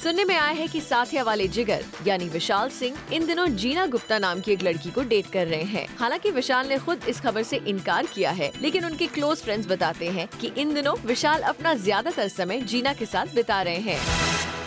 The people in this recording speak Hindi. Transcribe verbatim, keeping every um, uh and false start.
सुनने में आया है कि साथिया वाले जिगर यानी विशाल सिंह इन दिनों जीना गुप्ता नाम की एक लड़की को डेट कर रहे हैं। हालांकि विशाल ने खुद इस खबर से इनकार किया है, लेकिन उनके क्लोज फ्रेंड्स बताते हैं कि इन दिनों विशाल अपना ज्यादातर समय जीना के साथ बिता रहे हैं।